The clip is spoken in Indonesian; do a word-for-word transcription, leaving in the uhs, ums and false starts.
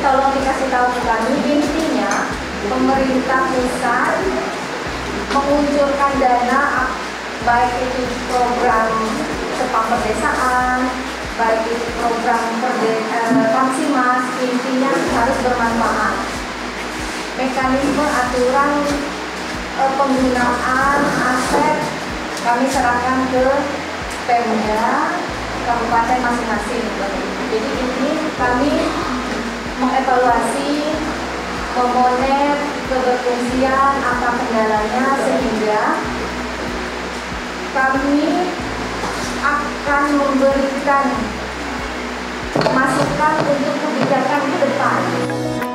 tolong dikasih tahu ke kami, intinya pemerintah pusat menguncurkan dana baik itu program Sepang Perdesaan, baik itu program Kamsimas, intinya harus bermanfaat. Mekanisme aturan eh, penggunaan aset kami serahkan ke Pemda kabupaten masing-masing. Jadi ini kami mengevaluasi, memonet keberfungsian apa kendalanya, sehingga kami akan memberikan masukan untuk kebijakan ke depan.